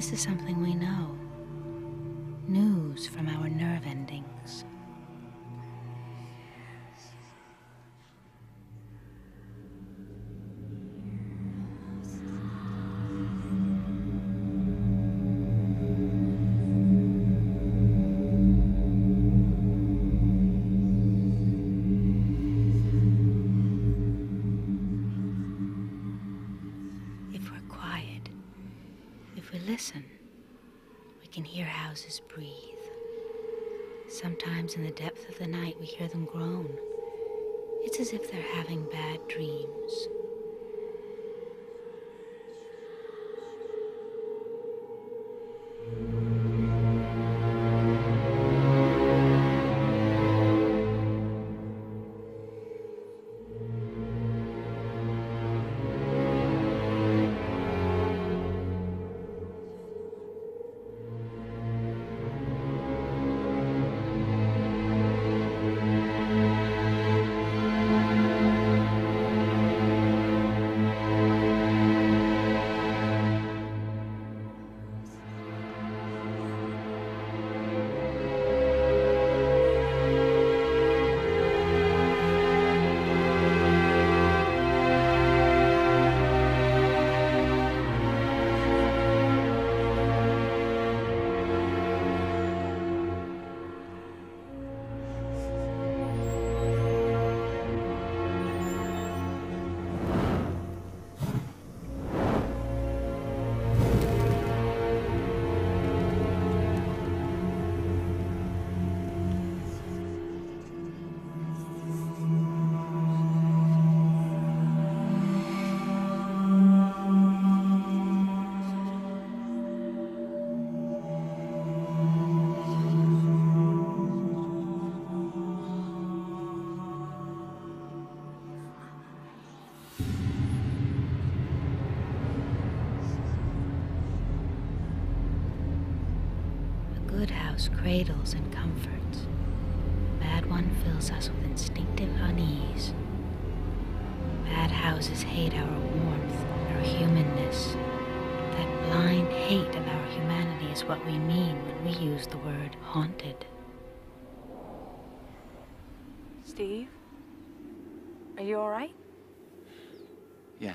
This is something we know. News from our nerve endings. If we're quiet, if we listen, we can hear houses breathe. Sometimes in the depth of the night, we hear them groan. It's as if they're having bad dreams. Good house cradles and comforts. Bad one fills us with instinctive unease. Bad houses hate our warmth, our humanness. That blind hate of our humanity is what we mean when we use the word haunted. Steve? Are you all right? Yeah.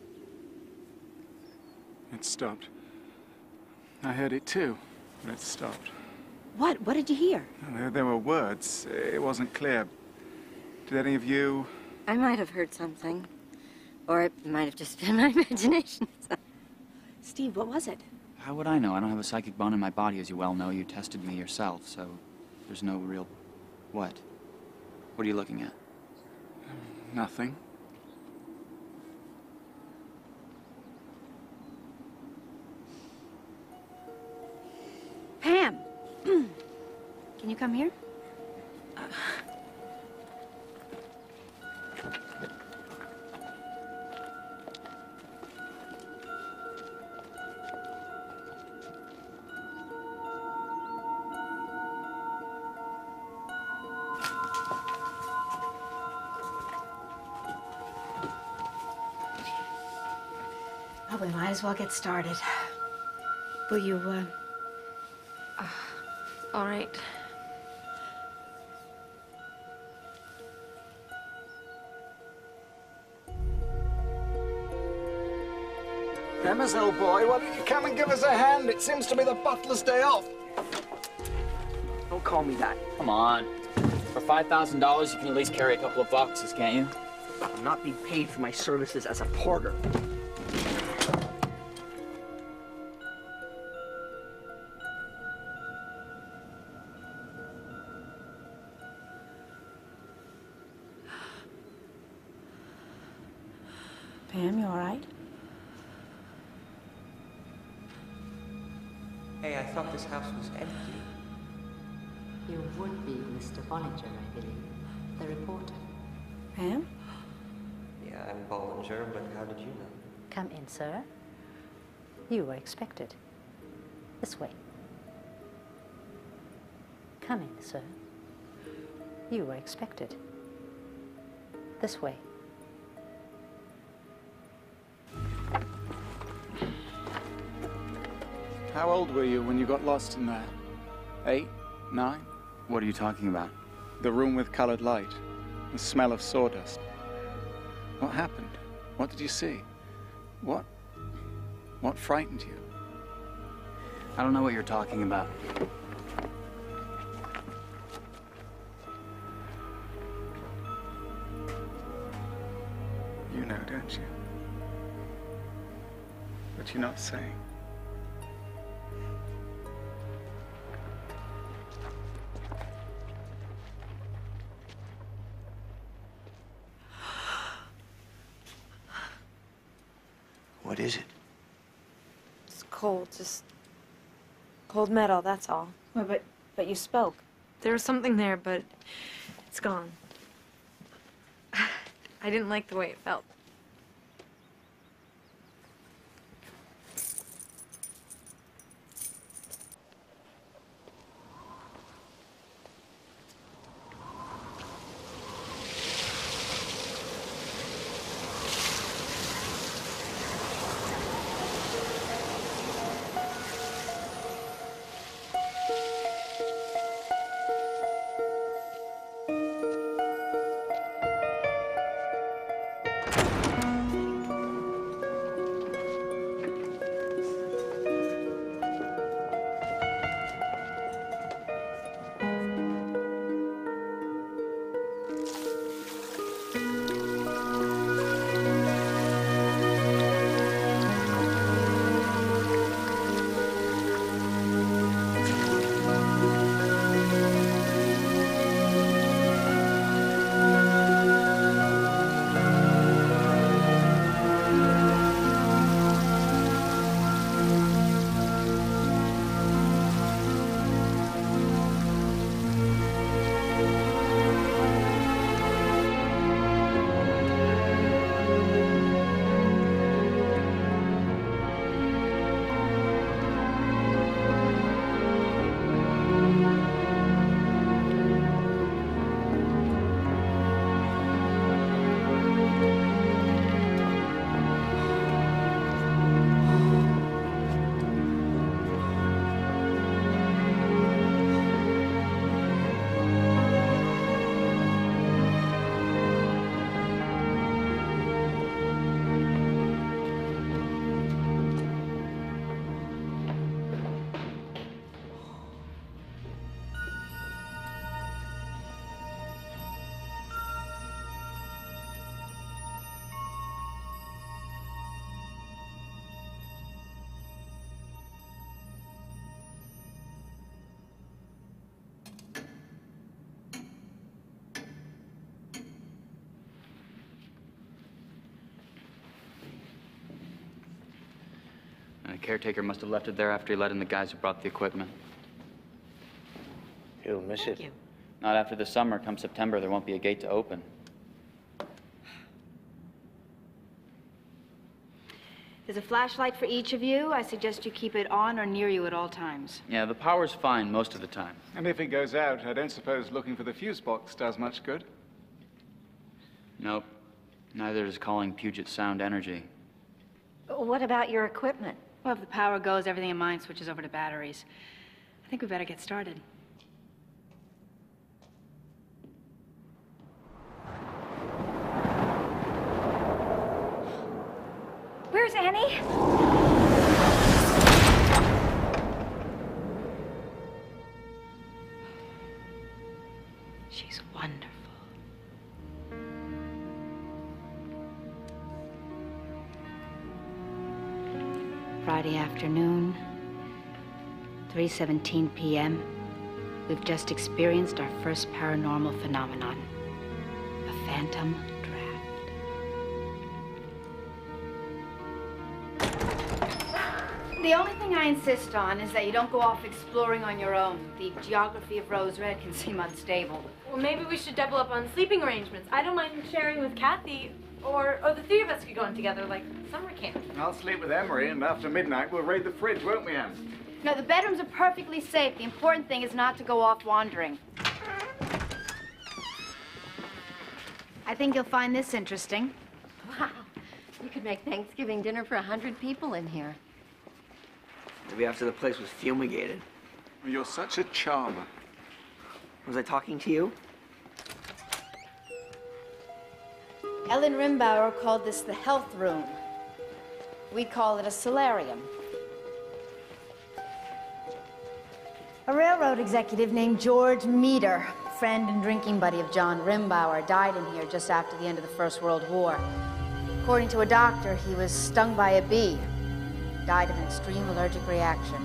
It stopped. I heard it too, but it stopped. What? What did you hear? There were words. It wasn't clear. Did any of you... I might have heard something. Or it might have just been my imagination. Steve, what was it? How would I know? I don't have a psychic bone in my body, as you well know. You tested me yourself, so there's no real... What? What are you looking at? Nothing. Pam! Can you come here? Well, we might as well get started. Will you, All right. Emma's old boy, why don't you come and give us a hand? It seems to be the butler's day off. Don't call me that. Come on. For $5,000, you can at least carry a couple of boxes, can't you? I'm not being paid for my services as a porter. Pam, you all right? Hey, I thought this house was empty. You would be Mr. Bollinger, I believe. The reporter. Pam? Yeah, I'm Bollinger, but how did you know? Come in, sir. You were expected. This way. Come in, sir. You were expected. This way. How old were you when you got lost in there? 8? 9? What are you talking about? The room with colored light. The smell of sawdust. What happened? What did you see? What frightened you? I don't know what you're talking about. You know, don't you? But you're not saying. What is it? It's cold, just cold metal, that's all. Well, but you spoke. There was something there, but it's gone. I didn't like the way it felt. The caretaker must have left it there after he let in the guys who brought the equipment. You'll miss it. You. Not after the summer. Come September, there won't be a gate to open. There's a flashlight for each of you. I suggest you keep it on or near you at all times. Yeah, the power's fine most of the time. And if it goes out, I don't suppose looking for the fuse box does much good. Nope. Neither does calling Puget Sound Energy. What about your equipment? Well, if the power goes, everything in mine switches over to batteries. I think we better get started. Where's Annie? She's wonderful. Friday afternoon, 3:17 p.m. We've just experienced our first paranormal phenomenon, a phantom draft. The only thing I insist on is that you don't go off exploring on your own. The geography of Rose Red can seem unstable. Well, maybe we should double up on sleeping arrangements. I don't mind sharing with Kathy, or the three of us could go in together, like summer camp. I'll sleep with Emery, and after midnight we'll raid the fridge, won't we, Em? No, the bedrooms are perfectly safe. The important thing is not to go off wandering. I think you'll find this interesting. Wow. You could make Thanksgiving dinner for 100 people in here. to be after the place was fumigated. You're such a charmer. Was I talking to you? Ellen Rimbauer called this the health room. We call it a solarium. A railroad executive named George Meader, friend and drinking buddy of John Rimbauer, died in here just after the end of the First World War. According to a doctor, he was stung by a bee. Died of an extreme allergic reaction.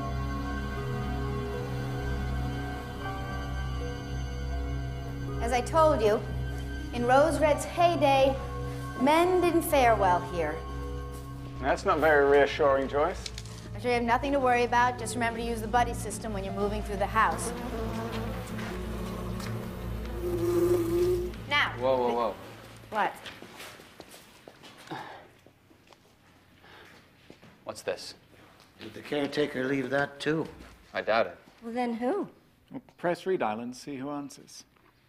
As I told you, in Rose Red's heyday, men didn't fare well here. That's not very reassuring, Joyce. I'm sure you have nothing to worry about. Just remember to use the buddy system when you're moving through the house. Now. Whoa, whoa, whoa. What? What's this? Did the caretaker leave that too? I doubt it. Well, then who? Well, press redial and see who answers.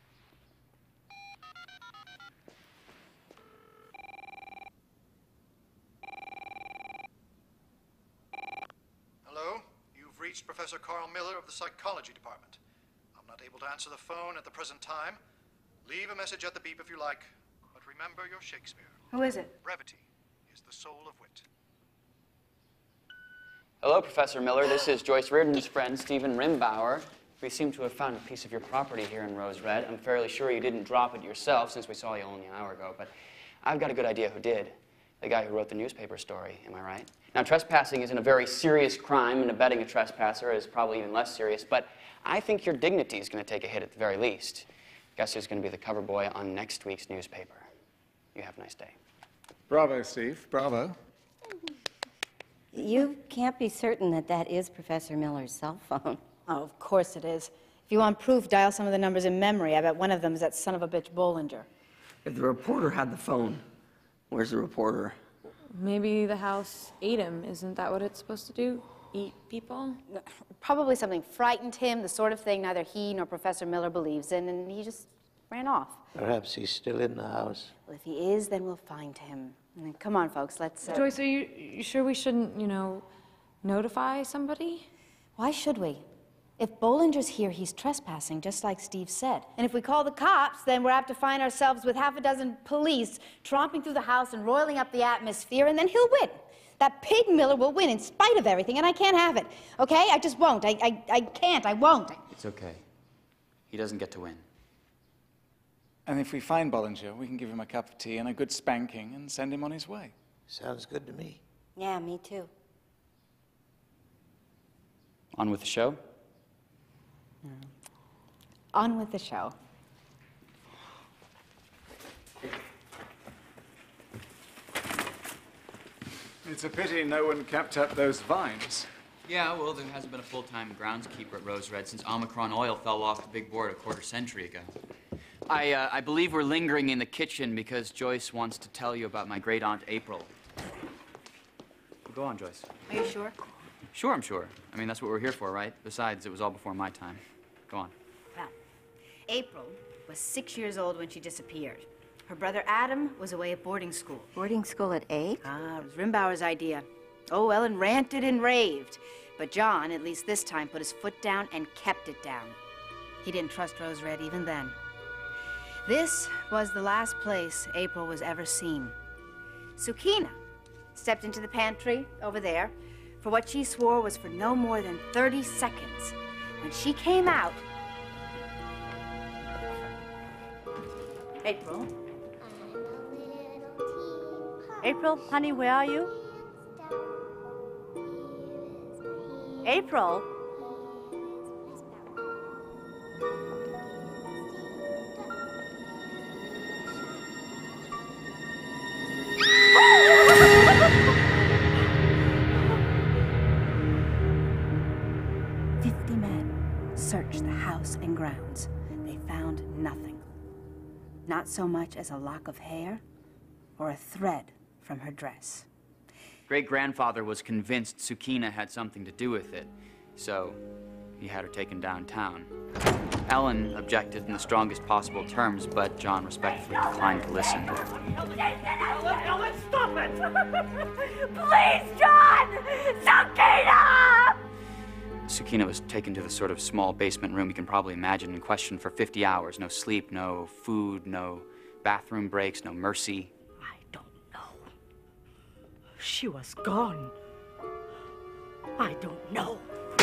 Hello? You've reached Professor Carl Miller of the Psychology Department. I'm not able to answer the phone at the present time. Leave a message at the beep if you like. But remember your Shakespeare. Who is it? Brevity is the soul of wit. Hello, Professor Miller. This is Joyce Reardon's friend, Stephen Rimbauer. We seem to have found a piece of your property here in Rose Red. I'm fairly sure you didn't drop it yourself, since we saw you only an hour ago, but I've got a good idea who did. The guy who wrote the newspaper story, am I right? Now, trespassing isn't a very serious crime, and abetting a trespasser is probably even less serious, but I think your dignity is going to take a hit at the very least. Guess who's going to be the cover boy on next week's newspaper? You have a nice day. Bravo, Steve. Bravo. You can't be certain that that is Professor Miller's cell phone. Oh, of course it is. If you want proof, dial some of the numbers in memory. I bet one of them is that son of a bitch Bollinger. If the reporter had the phone, where's the reporter? Maybe the house ate him. Isn't that what it's supposed to do? Eat people? Probably something frightened him, the sort of thing neither he nor Professor Miller believes in, and he just ran off. Perhaps he's still in the house. Well, if he is, then we'll find him. I mean, come on, folks, let's... Joyce, are you sure we shouldn't, notify somebody? Why should we? If Bollinger's here, he's trespassing, just like Steve said. And if we call the cops, then we're apt to find ourselves with half a dozen police tromping through the house and roiling up the atmosphere, and then he'll win. That pig Miller will win in spite of everything, and I can't have it. Okay? I just won't. I can't. I won't. It's okay. He doesn't get to win. And if we find Bollinger, we can give him a cup of tea and a good spanking and send him on his way. Sounds good to me. Yeah, me too. On with the show? On with the show. It's a pity no one kept up those vines. Yeah, well, there hasn't been a full-time groundskeeper at Rose Red since Omicron oil fell off the big board a quarter-century ago. I believe we're lingering in the kitchen because Joyce wants to tell you about my great-aunt April. Well, go on, Joyce. Are you sure? Sure, I'm sure. I mean, that's what we're here for, right? Besides, it was all before my time. Go on. Well, April was 6 years old when she disappeared. Her brother Adam was away at boarding school. Boarding school at 8? Ah, it was Rimbauer's idea. Oh, Ellen ranted and raved. But John, at least this time, put his foot down and kept it down. He didn't trust Rose Red even then. This was the last place April was ever seen. Sukina stepped into the pantry over there for what she swore was for no more than 30 seconds. When she came out... April? April, honey, where are you? April? Searched the house and grounds. They found nothing. Not so much as a lock of hair or a thread from her dress. Great-grandfather was convinced Sukina had something to do with it, so he had her taken downtown. Ellen objected in the strongest possible terms, but John respectfully declined to listen. Ellen, stop it! Please, John! Sukina! Sakina was taken to the sort of small basement room you can probably imagine and questioned for 50 hours. No sleep, no food, no bathroom breaks, no mercy. I don't know. She was gone. I don't know.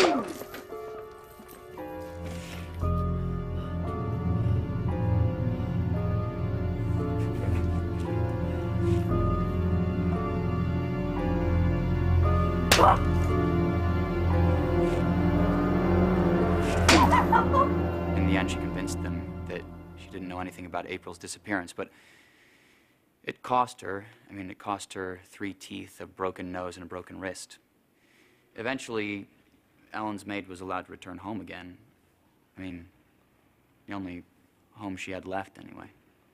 In the end, she convinced them that she didn't know anything about April's disappearance, but it cost her. I mean, it cost her 3 teeth, a broken nose, and a broken wrist. Eventually, Ellen's maid was allowed to return home again. I mean, the only home she had left, anyway.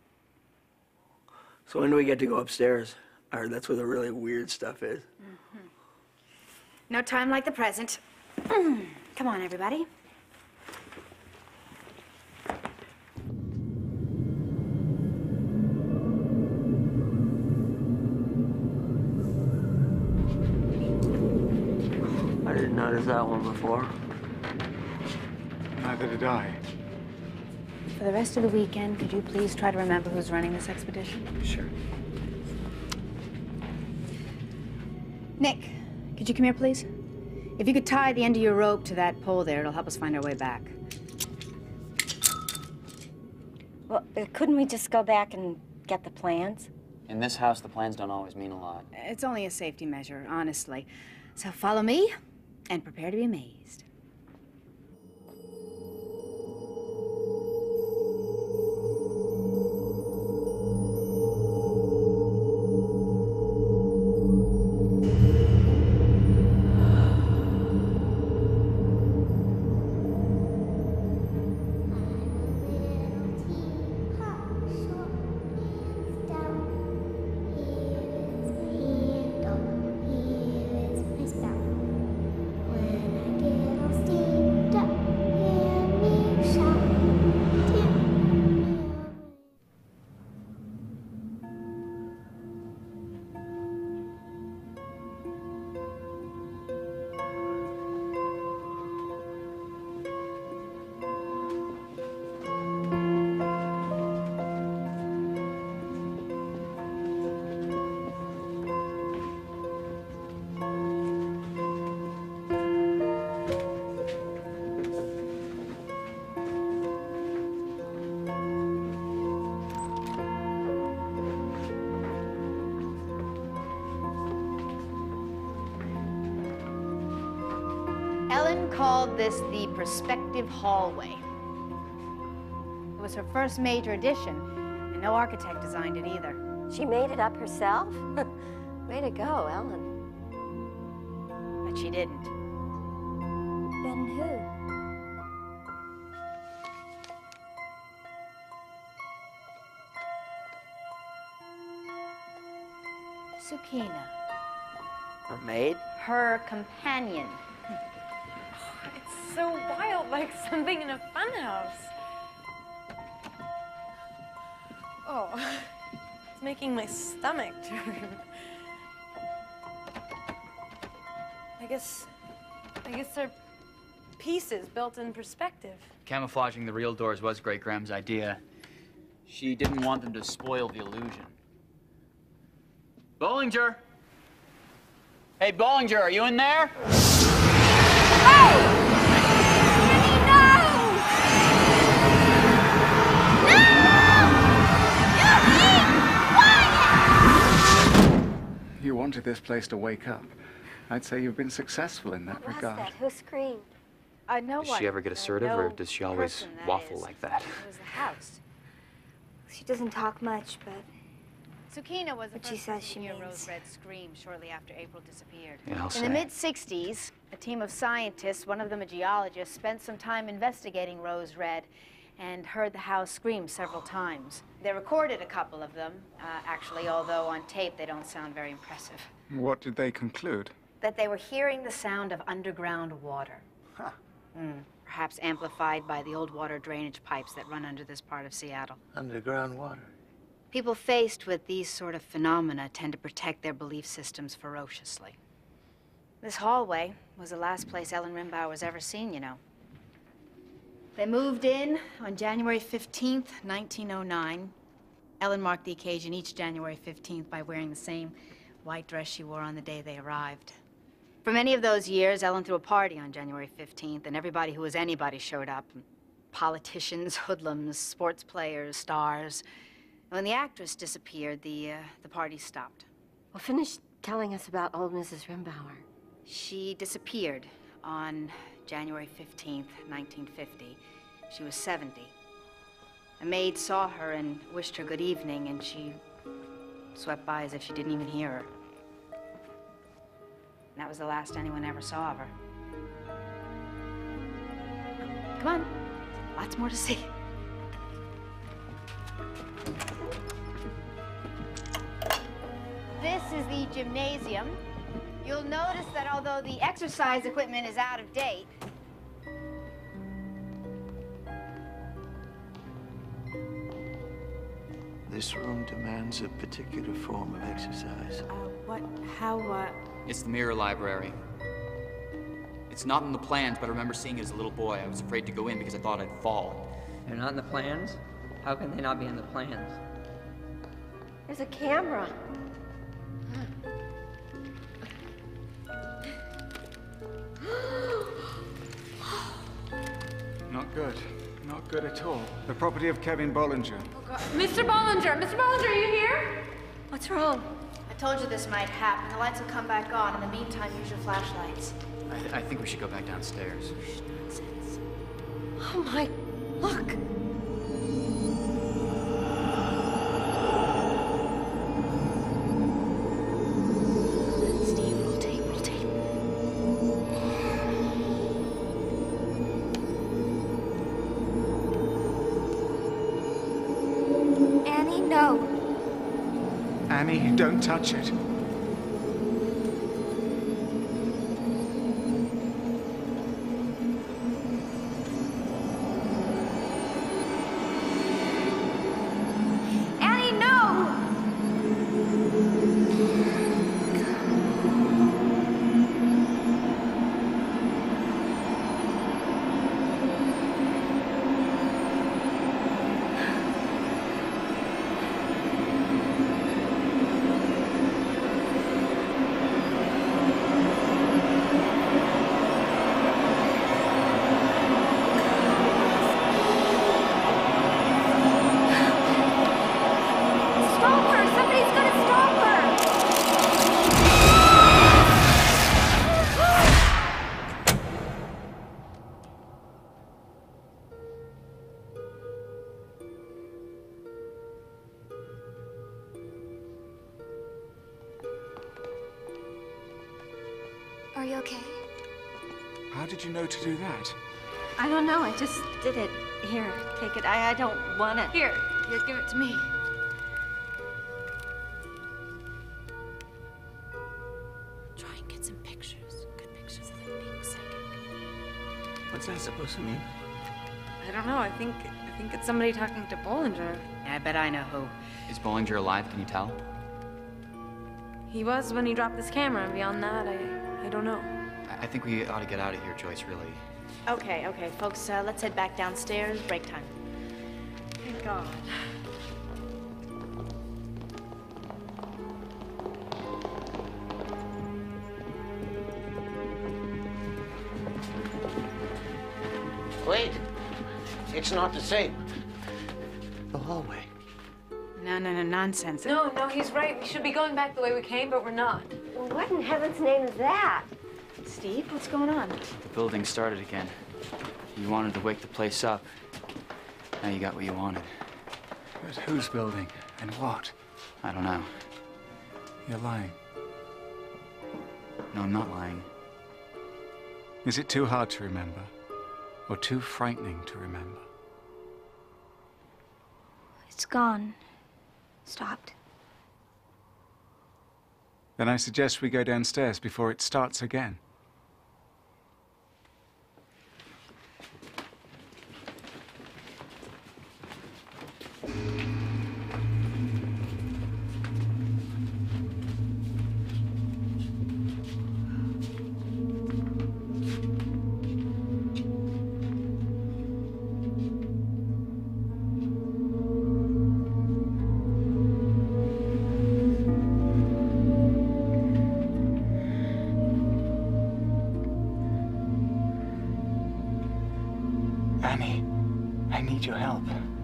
So when do we get to go upstairs? I heard that's where the really weird stuff is. Mm-hmm. No time like the present. Come on, everybody. I didn't notice that one before. Neither did I. For the rest of the weekend, could you please try to remember who's running this expedition? Sure. Nick, could you come here, please? If you could tie the end of your rope to that pole there, it'll help us find our way back. Well, couldn't we just go back and get the plans? In this house, the plans don't always mean a lot. It's only a safety measure, honestly. So follow me and prepare to be amazed. Ellen called this the perspective hallway. It was her first major addition, and no architect designed it either. She made it up herself? Way to go, Ellen. But she didn't. Then who? Sakina. Her maid? Her companion. It's so wild, like something in a funhouse. Oh, it's making my stomach turn. I guess they're pieces built in perspective. Camouflaging the real doors was Great Graham's idea. She didn't want them to spoil the illusion. Bollinger! Hey, Bollinger, are you in there? You wanted this place to wake up. I'd say you've been successful in that regard. What was that? Who screamed? No one. Does she ever get assertive, or No does she always person, that waffle is. like that? It was the house. She doesn't talk much, but Sakina was the But she first says person she to hear means- Rose Red scream shortly after April disappeared. Yeah, I'll In say. the mid-60s, a team of scientists, one of them a geologist, spent some time investigating Rose Red and heard the house scream several times. They recorded a couple of them, actually, although on tape they don't sound very impressive. What did they conclude? That they were hearing the sound of underground water. Huh. Perhaps amplified by the old water drainage pipes that run under this part of Seattle. Underground water. People faced with these sort of phenomena tend to protect their belief systems ferociously. This hallway was the last place Ellen Rimbauer was ever seen, you know. They moved in on January 15th, 1909. Ellen marked the occasion each January 15th by wearing the same white dress she wore on the day they arrived. For many of those years, Ellen threw a party on January 15th, and everybody who was anybody showed up. Politicians, hoodlums, sports players, stars. When the actress disappeared, the party stopped. Well, finish telling us about old Mrs. Rimbauer. She disappeared on January 15th, 1950. She was 70. A maid saw her and wished her good evening, and she swept by as if she didn't even hear her. And that was the last anyone ever saw of her. Come on, lots more to see. This is the gymnasium. You'll notice that although the exercise equipment is out of date, This room demands a particular form of exercise. It's the mirror library. It's not in the plans, but I remember seeing it as a little boy. I was afraid to go in because I thought I'd fall. They're not in the plans? How can they not be in the plans? There's a camera. Not good. Not good at all. The property of Kevin Bollinger. Mr. Bollinger! Mr. Bollinger, are you here? What's wrong? I told you this might happen. The lights will come back on. In the meantime, use your flashlights. I think we should go back downstairs. Nonsense. Oh my, look. Steve, roll tape, roll tape. Annie, no. Annie, don't touch it. Annie, no! Stop her! Somebody's gonna stop her! Are you okay? How did you know to do that? I don't know. I just did it. Here, take it. I don't want it. Here, give it to me. Try and get some pictures. Good pictures of them being psychic. What's that supposed to mean? I don't know. I think it's somebody talking to Bollinger. Yeah, I bet I know who. Is Bollinger alive? Can you tell? He was when he dropped this camera, and beyond that, I don't know. I think we ought to get out of here, Joyce, really. Okay, folks, let's head back downstairs. Break time. Thank God. Wait! It's not the same. The hallway. No, nonsense. No, he's right. We should be going back the way we came, but we're not. Well, what in heaven's name is that? Steve, what's going on? The building started again. You wanted to wake the place up. Now you got what you wanted. But whose building? And what? I don't know. You're lying. No, I'm not lying. Is it too hard to remember? Or too frightening to remember? It's gone. Stopped. Then I suggest we go downstairs before it starts again. need your help.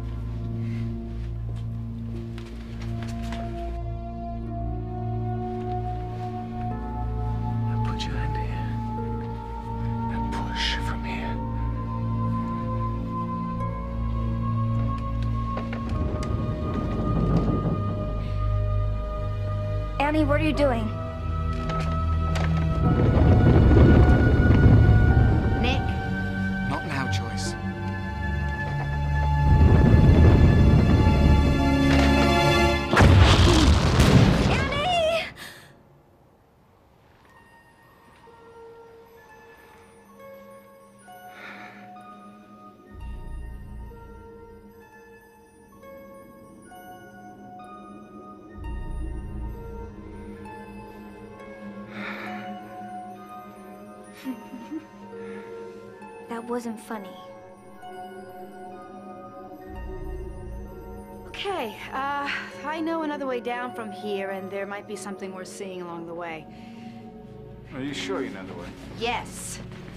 Now put your hand here. Now push from here. Annie, what are you doing? Nick? Not now, Joyce. Annie! That wasn't funny. Okay, I know another way down from here, and there might be something worth seeing along the way. Are you sure you know the way? Yes.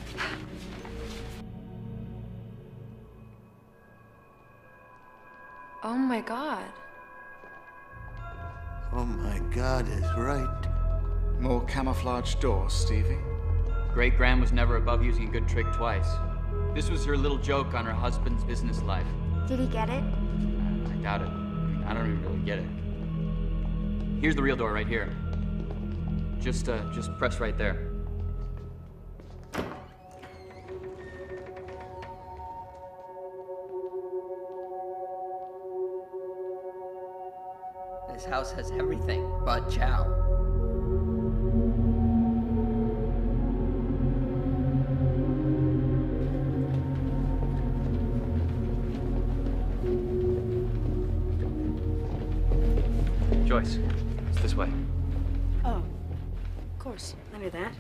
Oh my god. Oh my God is right. More camouflage doors, Stevie. Great Gran was never above using a good trick twice. This was her little joke on her husband's business life. Did he get it? I doubt it. I don't even really get it. Here's the real door right here. Just press right there. This house has everything but chow. Joyce, it's this way. Oh, of course. I knew that.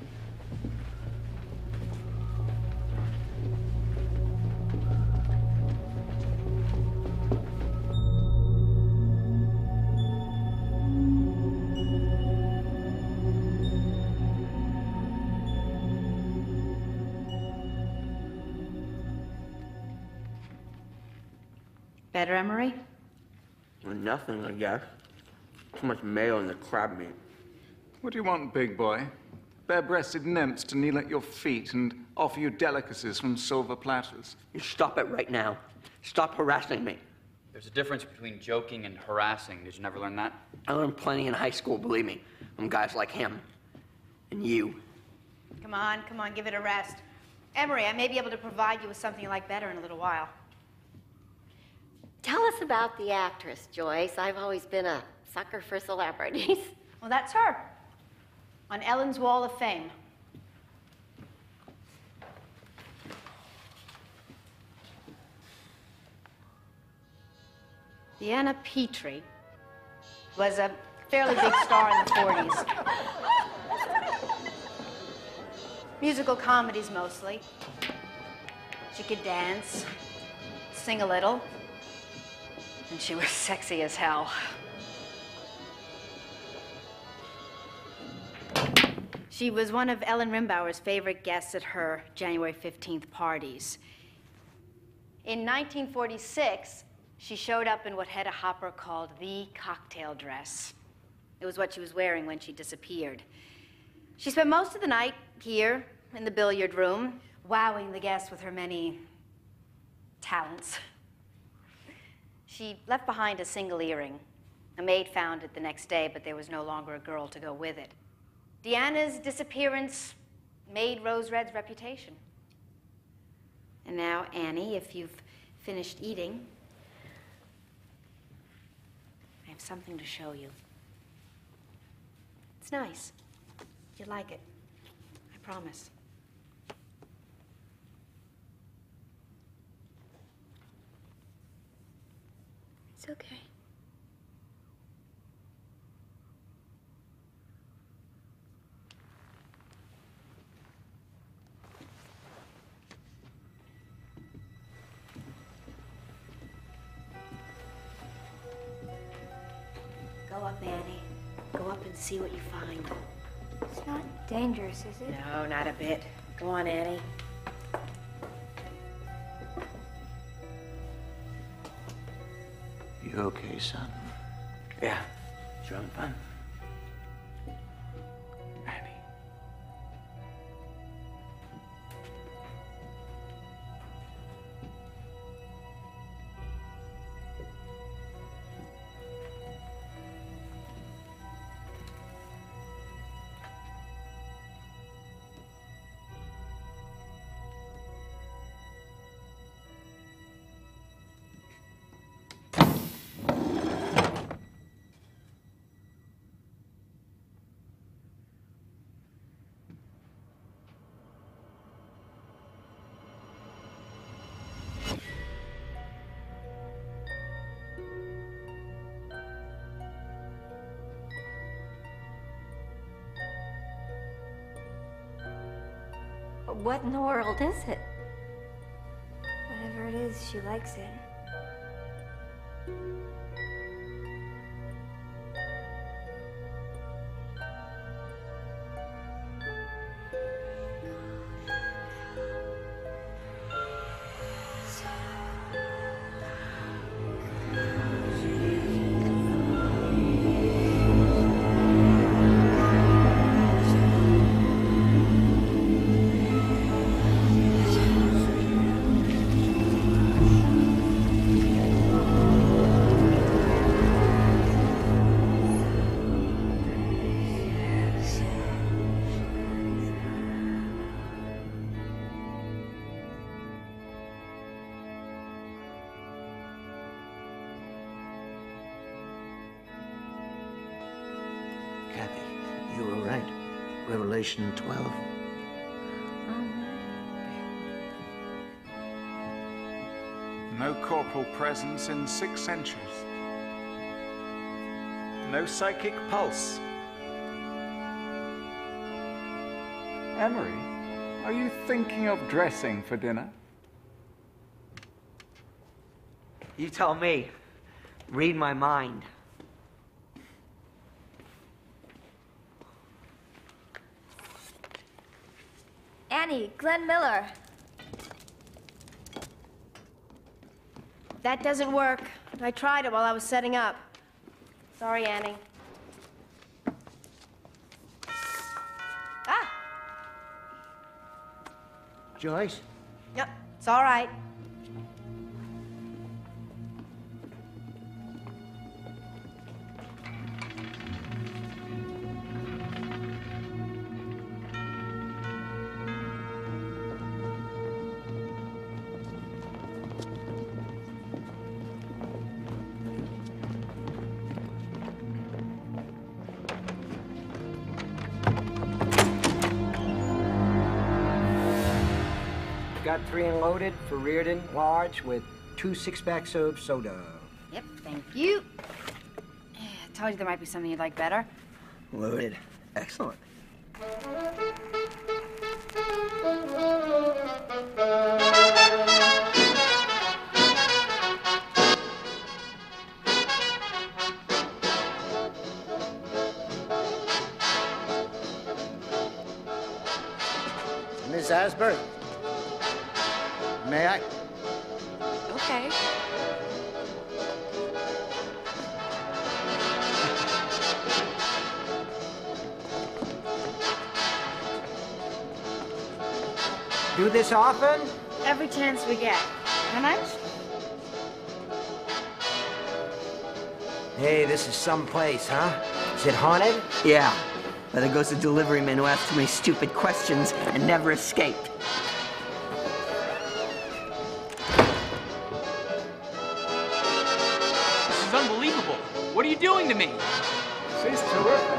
Better, Emery? Nothing, I guess. Too much mayo in the crab meat. What do you want, big boy? Bare-breasted nymphs to kneel at your feet and offer you delicacies from silver platters. You stop it right now. Stop harassing me. There's a difference between joking and harassing. Did you never learn that? I learned plenty in high school, believe me, from guys like him. And you. Come on, give it a rest. Emery, I may be able to provide you with something you like better in a little while. Tell us about the actress, Joyce. I've always been a sucker for celebrities. Well, that's her. On Ellen's Wall of Fame. Deanna Petrie was a fairly big star in the 40s. Musical comedies mostly. She could dance, sing a little, and she was sexy as hell. She was one of Ellen Rimbauer's favorite guests at her January 15th parties. In 1946, she showed up in what Hedda Hopper called the cocktail dress. It was what she was wearing when she disappeared. She spent most of the night here in the billiard room, wowing the guests with her many talents. She left behind a single earring. A maid found it the next day, but there was no longer a girl to go with it. Deanna's disappearance made Rose Red's reputation. And now, Annie, if you've finished eating, I have something to show you. It's nice. You'll like it. I promise. It's okay. Go up, Annie. Go up and see what you find. It's not dangerous, is it? No, not a bit. Go on, Annie. You okay, son? Yeah, sure I'm fine. What in the world is it? Whatever it is, she likes it. Kathy, you were right. Revelation 12. No corporal presence in 6 centuries. No psychic pulse. Emery, are you thinking of dressing for dinner? You tell me. Read my mind. Annie, Glenn Miller. That doesn't work. I tried it while I was setting up. Sorry, Annie. Ah! Joyce? Yep, it's all right. Got 3 unloaded for Reardon, large, with 2 6-packs of soda. Yep, thank you. I told you there might be something you'd like better. Loaded. Excellent. Miss Asbury, may I? Okay. Do this often? Every chance we get. How much? Hey, this is some place, huh? Is it haunted? Yeah. But there goes the delivery man who asked too many stupid questions and never escaped. This is unbelievable. What are you doing to me? She's terrific.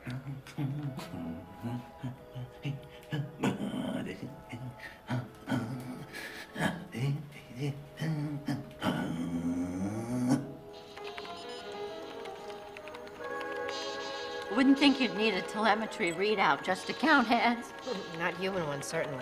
Wouldn't think you'd need a telemetry readout just to count heads. Not human ones, certainly.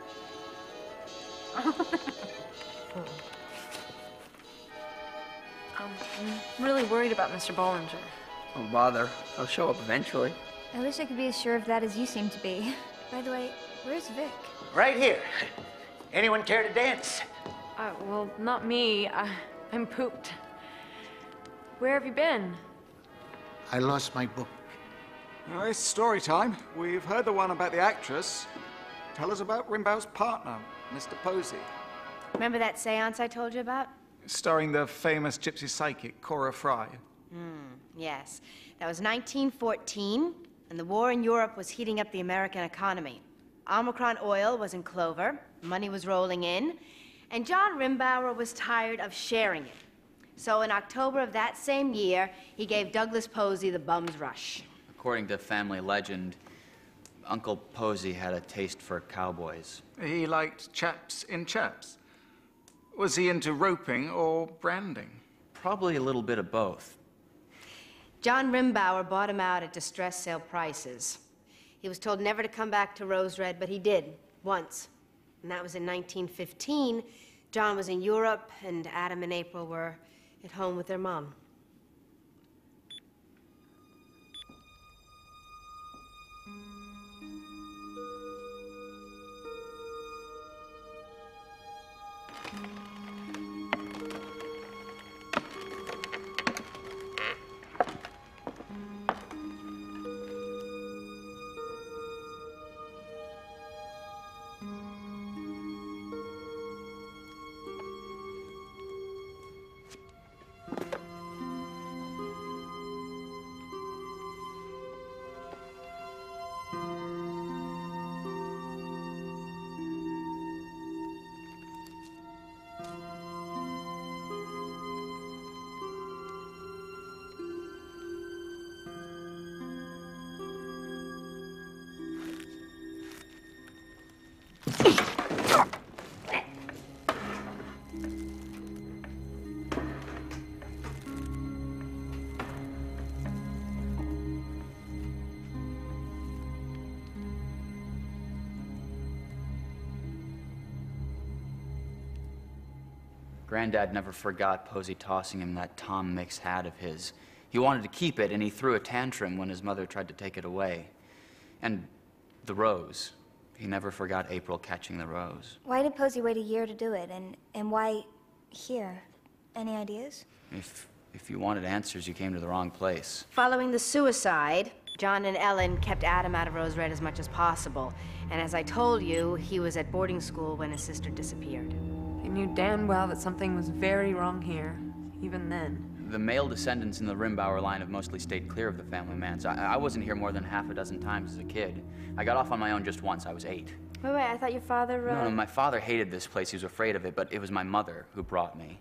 I'm really worried about Mr. Bollinger. Don't bother. He'll show up eventually. I wish I could be as sure of that as you seem to be. By the way, where's Vic? Right here. Anyone care to dance? Well, not me. I'm pooped. Where have you been? I lost my book. Well, it's story time. We've heard the one about the actress. Tell us about Rimbau's partner, Mr. Posey. Remember that seance I told you about? Starring the famous gypsy psychic, Cora Fry. Yes. That was 1914, and the war in Europe was heating up the American economy. Omicron oil was in clover, money was rolling in, and John Rimbauer was tired of sharing it. So in October of that same year, he gave Douglas Posey the bum's rush. According to family legend, Uncle Posey had a taste for cowboys. He liked chaps in chaps. Was he into roping or branding? Probably a little bit of both. John Rimbauer bought him out at distress sale prices. He was told never to come back to Rose Red, but he did, once. And that was in 1915. John was in Europe, and Adam and April were at home with their mom. Granddad never forgot Posey tossing him that Tom Mix hat of his. He wanted to keep it, and he threw a tantrum when his mother tried to take it away. And the rose. He never forgot April catching the rose. Why did Posey wait a year to do it? And why here? Any ideas? If you wanted answers, you came to the wrong place. Following the suicide, John and Ellen kept Adam out of Rose Red as much as possible. And as I told you, he was at boarding school when his sister disappeared. They knew damn well that something was very wrong here, even then. The male descendants in the Rimbauer line have mostly stayed clear of the family manse. I wasn't here more than half a dozen times as a kid. I got off on my own just once. I was 8. Wait, I thought your father... No, my father hated this place. He was afraid of it, but it was my mother who brought me.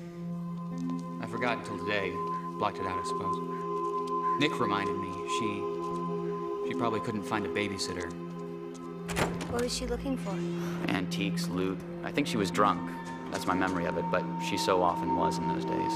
I forgot until today. Blocked it out, I suppose. Nick reminded me. She probably couldn't find a babysitter. What was she looking for? Antiques, loot. I think she was drunk. That's my memory of it, but she so often was in those days.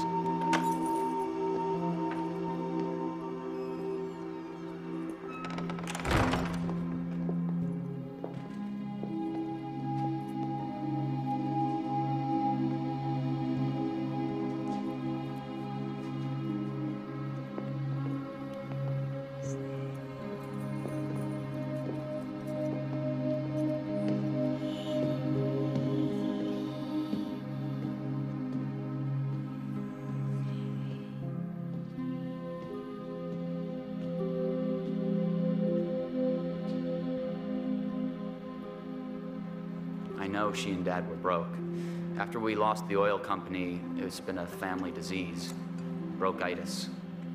I know she and Dad were broke. After we lost the oil company, it's been a family disease. Broke-itis.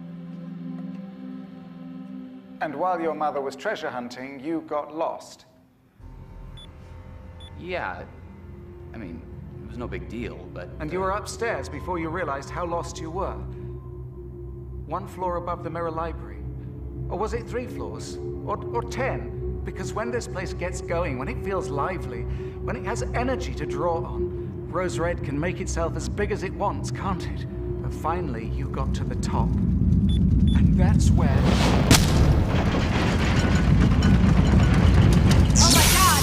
And while your mother was treasure hunting, you got lost. Yeah, I mean, it was no big deal, but... And you were upstairs before you realized how lost you were. 1 floor above the Mirror Library. Or was it 3 floors? Or 10? Because when this place gets going, when it feels lively, when it has energy to draw on, Rose Red can make itself as big as it wants, can't it? But finally, you got to the top. And that's where... Oh my God!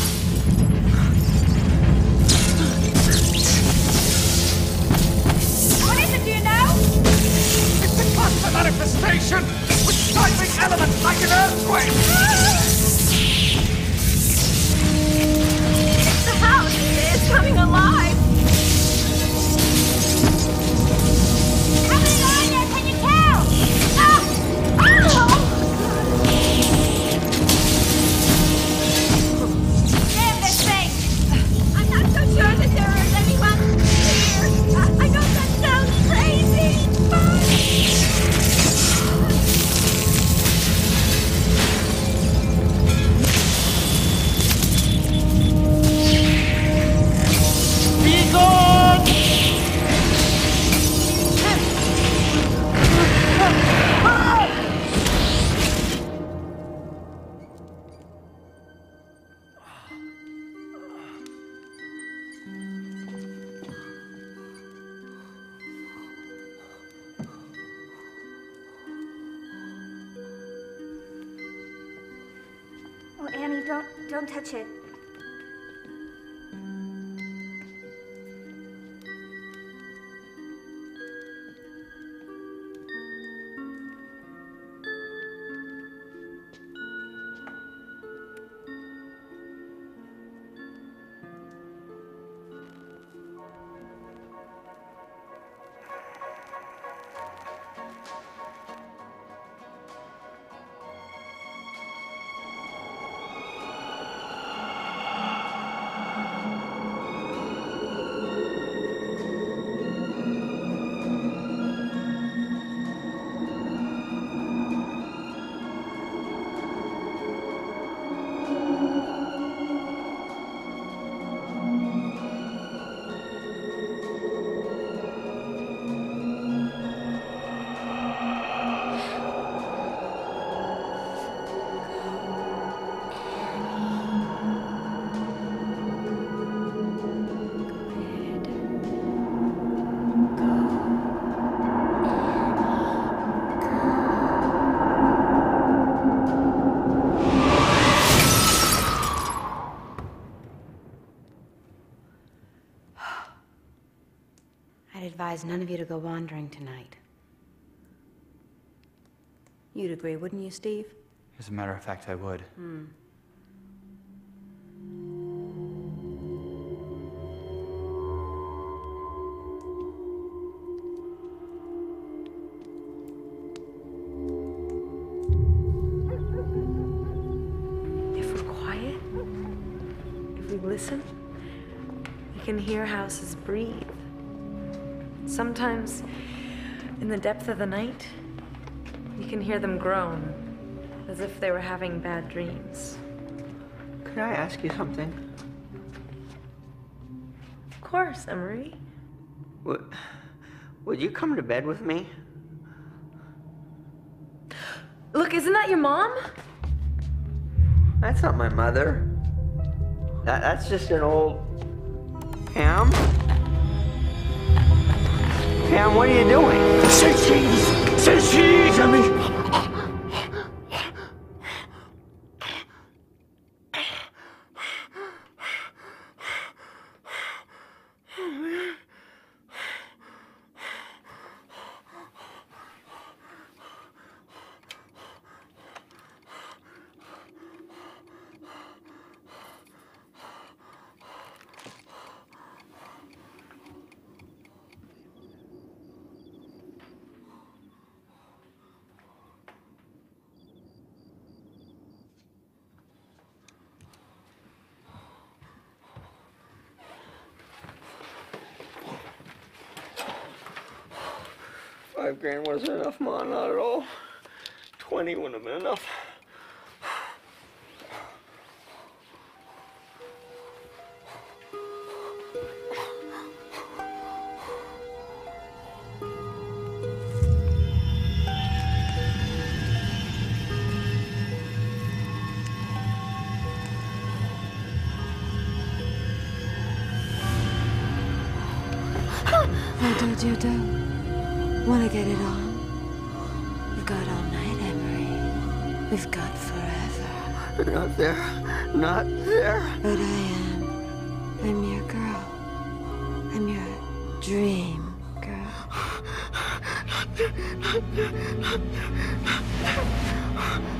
What is it, do you know? It's a cluster manifestation with seismic elements like an earthquake! It's the house! It's coming alive! How many are there? Can you tell? Damn this thing! I'm not so sure that there is anyone here. I know that sounds crazy, Be gone! Oh, Annie, don't touch it. I'd advise none of you to go wandering tonight. You'd agree, wouldn't you, Steve? As a matter of fact, I would. If we're quiet, if we listen, we can hear houses breathe. Sometimes, in the depth of the night, you can hear them groan, as if they were having bad dreams. Could I ask you something? Of course, Emery. Would you come to bed with me? Look, isn't that your mom? That's not my mother. That's just an old... Pam? Pam, what are you doing? Say cheese! Say cheese, Emmy! $5,000 wasn't enough, Ma, not at all. 20 wouldn't have been enough. I told you don't. Want to get it on? We've got all night, Emery. We've got forever. Not there. Not there. But I am. I'm your girl. I'm your dream girl. Not there. Not there. Not there.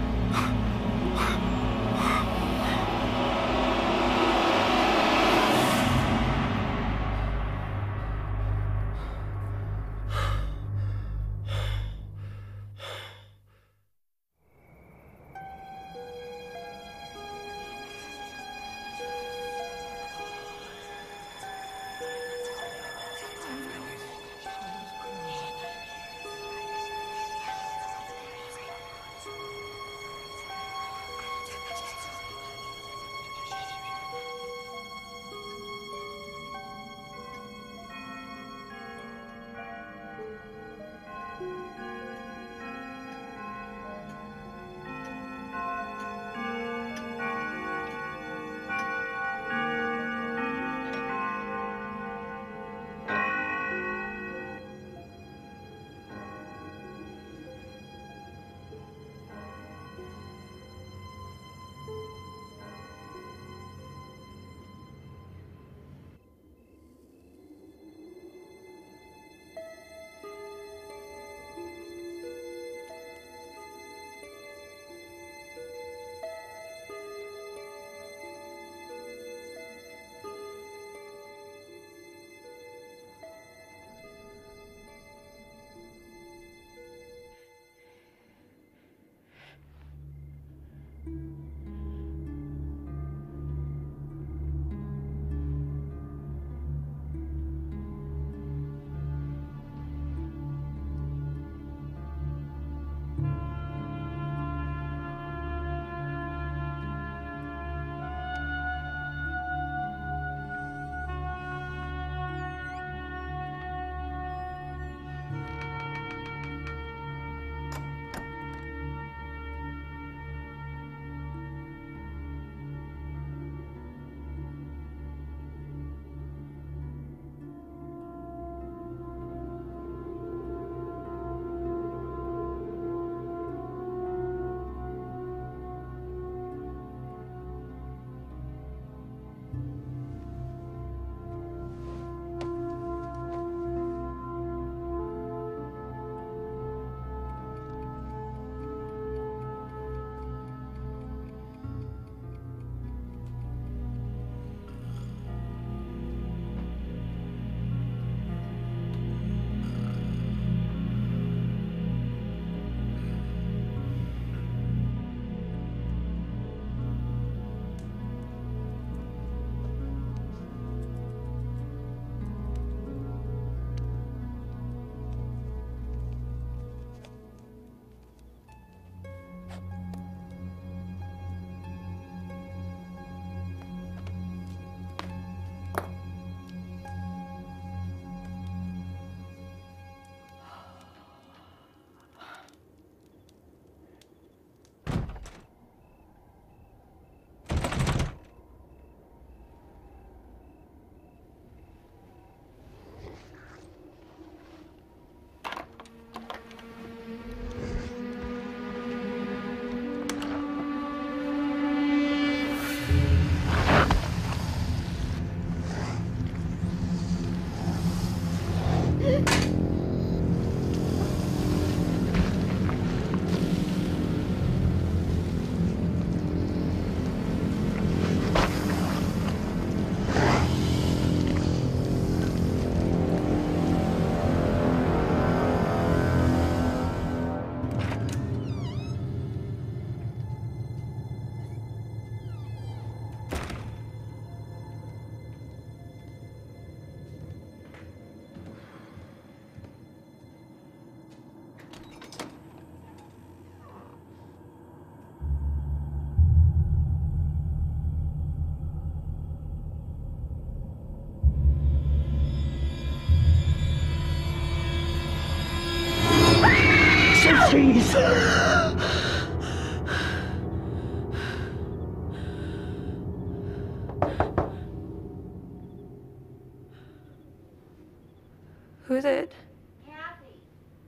Who's it? Kathy.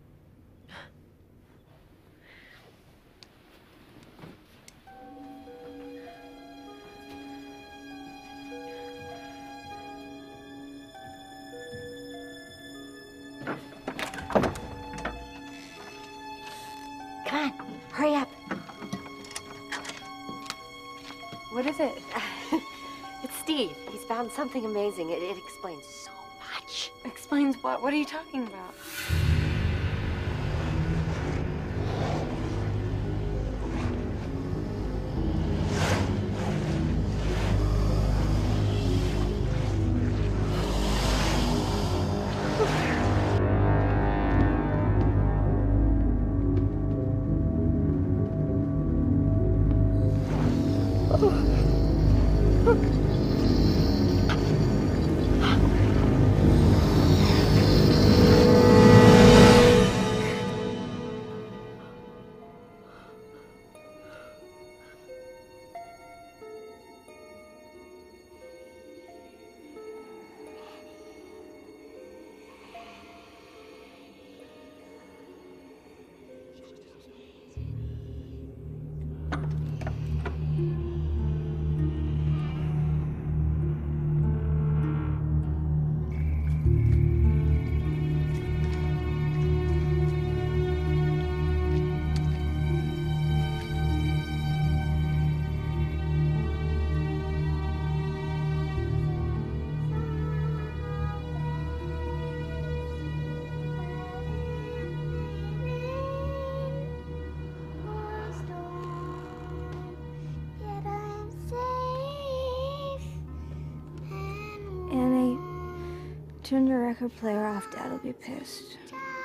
Come on, hurry up. What is it? It's Steve. He's found something amazing. It explains so much. Explains what? What are you talking about? Turn the record player off, Dad'll be pissed.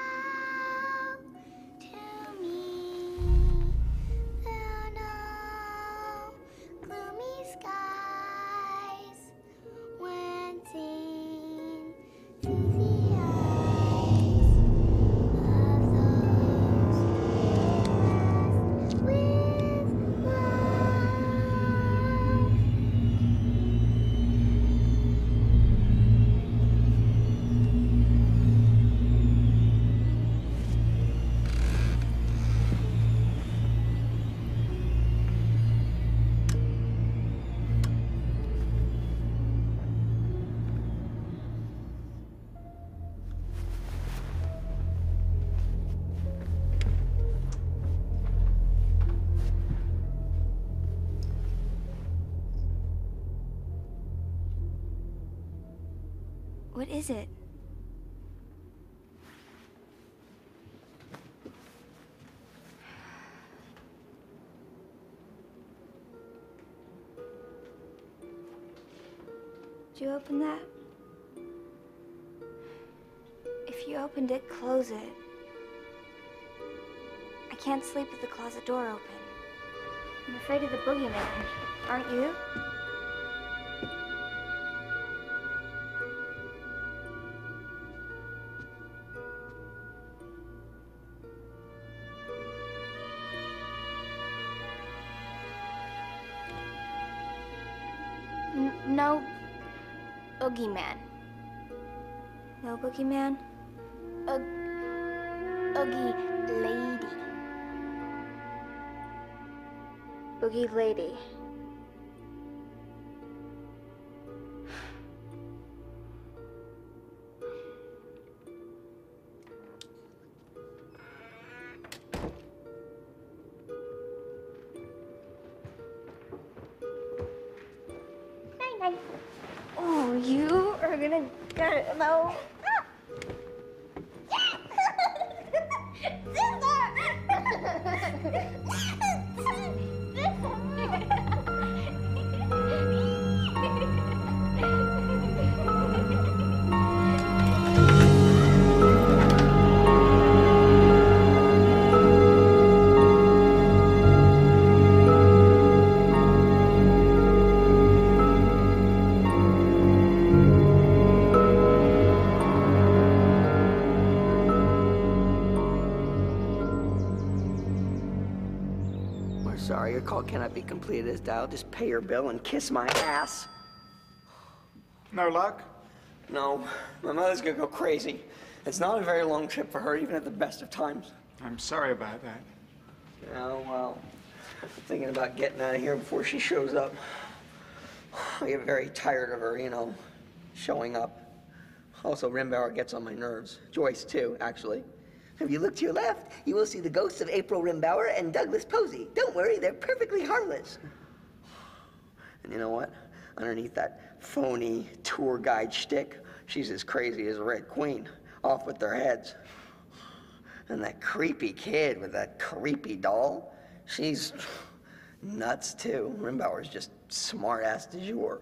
What is it? Did you open that? If you opened it, close it. I can't sleep with the closet door open. I'm afraid of the boogeyman, aren't you? No boogeyman. No boogeyman? Oogie lady. Boogie lady. Oh, you are gonna get no. Sorry, your call cannot be completed as dialed. Just pay your bill and kiss my ass. No luck? No, my mother's gonna go crazy. It's not a very long trip for her, even at the best of times. I'm sorry about that. Oh, well, I'm thinking about getting out of here before she shows up. I get very tired of her, you know, showing up. Also, Rimbauer gets on my nerves. Joyce, too, actually. If you look to your left, you will see the ghosts of April Rimbauer and Douglas Posey. Don't worry, they're perfectly harmless. And you know what? Underneath that phony tour guide shtick, she's as crazy as a Red Queen. Off with their heads. And that creepy kid with that creepy doll, she's nuts, too. Rimbauer's just smart-ass du jour.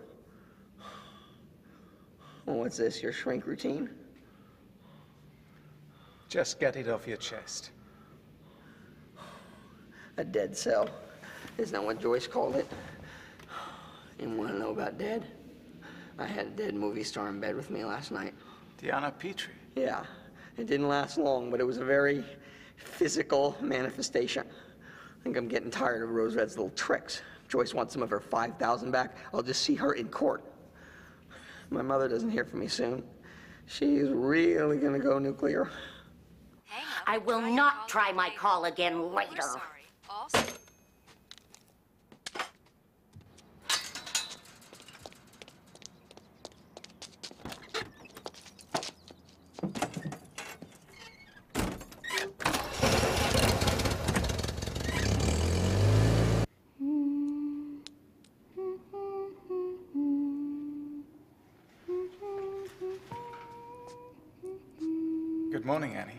Well, what's this, your shrink routine? Just get it off your chest. A dead cell. Isn't that what Joyce called it? You want to know about dead? I had a dead movie star in bed with me last night. Diana Petrie. Yeah. It didn't last long, but it was a very physical manifestation. I think I'm getting tired of Rose Red's little tricks. Joyce wants some of her 5,000 back. I'll just see her in court. My mother doesn't hear from me soon. She's really gonna go nuclear. I will not try my call again later. Good morning, Annie.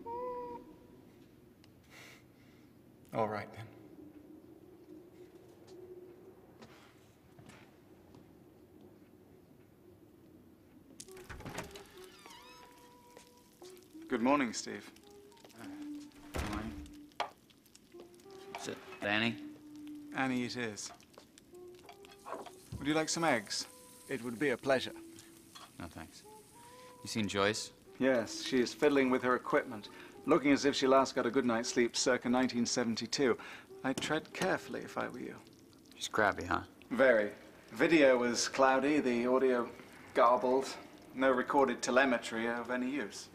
All right, then. Good morning, Steve. Good morning. Is it Annie? Annie, it is. Would you like some eggs? It would be a pleasure. No, thanks. You seen Joyce? Yes, she is fiddling with her equipment, looking as if she last got a good night's sleep circa 1972. I'd tread carefully if I were you. She's crabby, huh? Very. Video was cloudy, the audio garbled, no recorded telemetry of any use.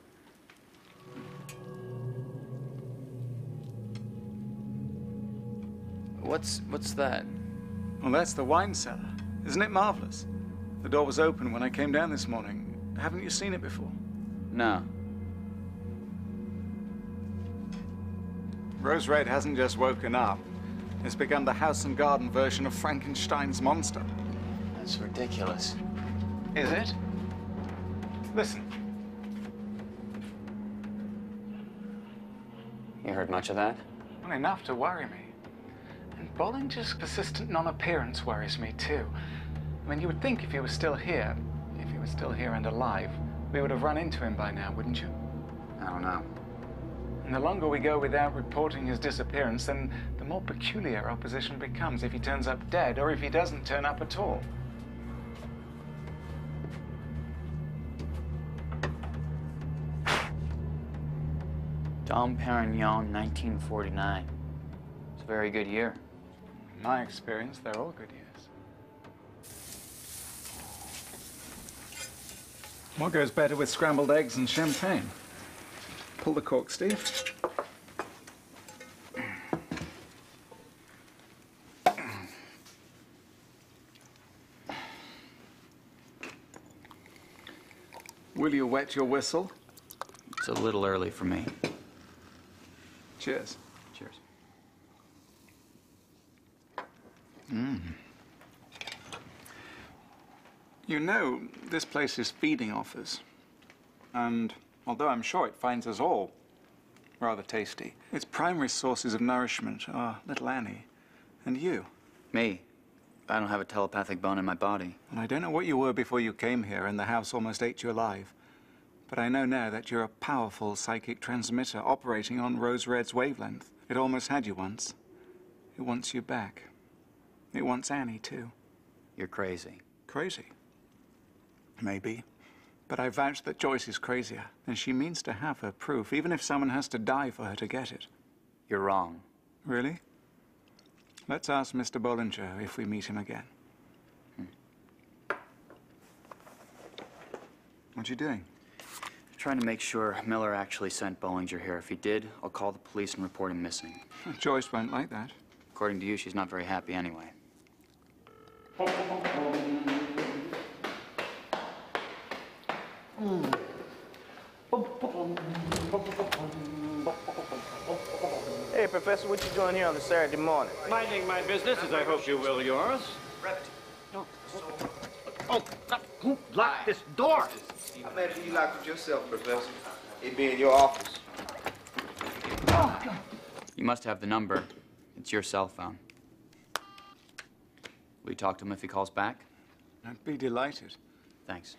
What's that? Well, that's the wine cellar. Isn't it marvelous? The door was open when I came down this morning. Haven't you seen it before? No. Rose Red hasn't just woken up. It's become the house and garden version of Frankenstein's monster. That's ridiculous. Is it? Listen. You heard much of that? Well, enough to worry me. And Bollinger's persistent non-appearance worries me, too. I mean, you would think if he was still here and alive, we would have run into him by now, wouldn't you? I don't know. And the longer we go without reporting his disappearance, then the more peculiar our position becomes if he turns up dead or if he doesn't turn up at all. Dom Perignon, 1949. It's a very good year. In my experience, they're all good years. What goes better with scrambled eggs and champagne? Pull the cork, Steve. Will you wet your whistle? It's a little early for me. Cheers. Cheers. Mmm. You know, this place is feeding offers. And although I'm sure it finds us all rather tasty, its primary sources of nourishment are little Annie and you. Me? I don't have a telepathic bone in my body. And I don't know what you were before you came here and the house almost ate you alive. But I know now that you're a powerful psychic transmitter operating on Rose Red's wavelength. It almost had you once. It wants you back. It wants Annie, too. You're crazy. Crazy? Maybe. But I vouch that Joyce is crazier, and she means to have her proof, even if someone has to die for her to get it. You're wrong. Really? Let's ask Mr. Bollinger if we meet him again. What are you doing? Trying to make sure Miller actually sent Bollinger here. If he did, I'll call the police and report him missing. Joyce won't like that. According to you, she's not very happy anyway. Hey, Professor, what you doing here on a Saturday morning? Minding my business, as I hope you will yours. Oh, who locked this door? I imagine you locked it yourself, Professor. It being your office. You must have the number. It's your cell phone. Will you talk to him if he calls back? I'd be delighted. Thanks.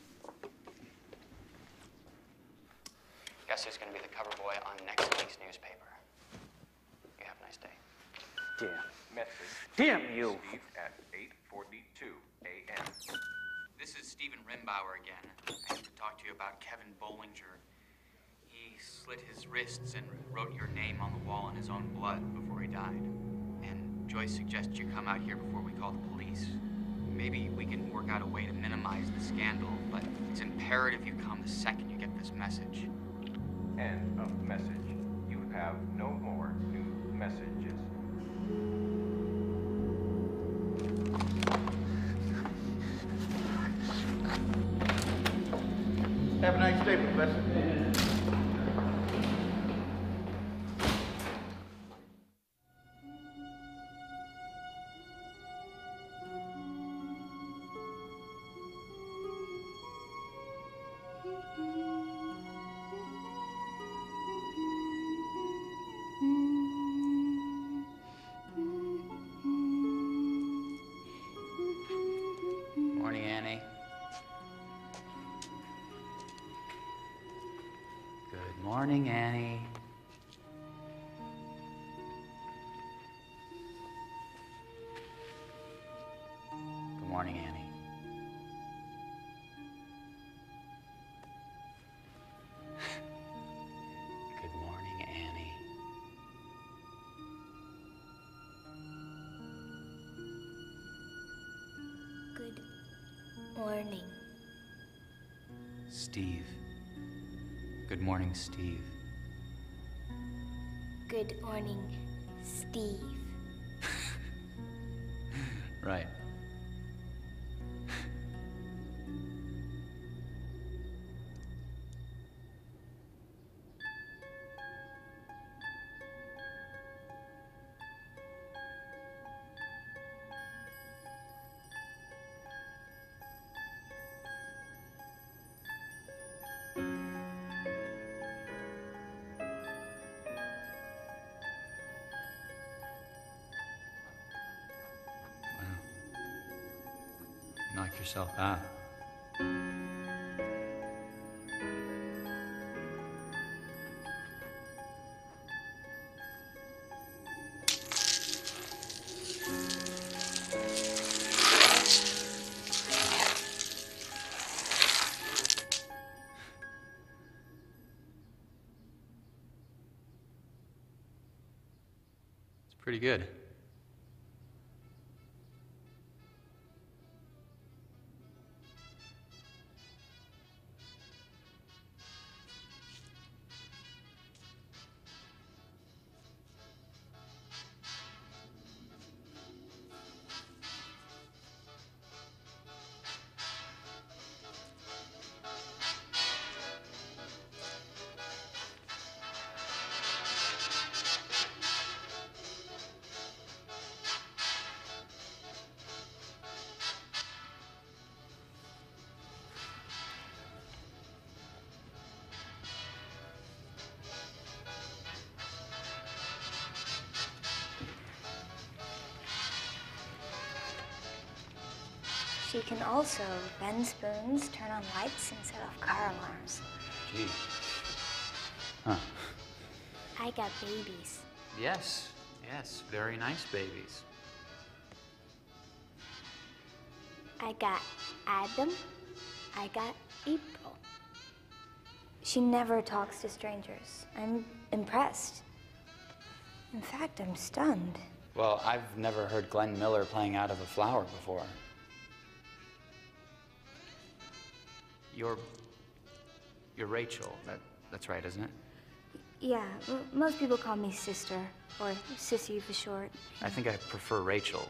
Guess who's going to be the cover boy on next week's newspaper? You have a nice day. Damn. Message. Damn you. Steve at 8:42 a.m. This is Stephen Rimbauer again. I need to talk to you about Kevin Bollinger. He slit his wrists and wrote your name on the wall in his own blood before he died. And Joyce suggests you come out here before we call the police. Maybe we can work out a way to minimize the scandal, but it's imperative you come the second you get this message. End of message. You have no more new messages. Have a nice day, Professor. Morning, Annie. Good morning, Annie. Good morning, Annie. Good morning, Annie. Good morning. Steve. Good morning, Steve. Good morning, Steve. Right. Knock yourself out. It's pretty good. She can also bend spoons, turn on lights, and set off car alarms. Gee. Huh. I got babies. Yes, yes, very nice babies. I got Adam. I got April. She never talks to strangers. I'm impressed. In fact, I'm stunned. Well, I've never heard Glenn Miller playing out of a flower before. You're Rachel. That's right, isn't it? Yeah, most people call me sister, or Sissy for short. I think I prefer Rachel.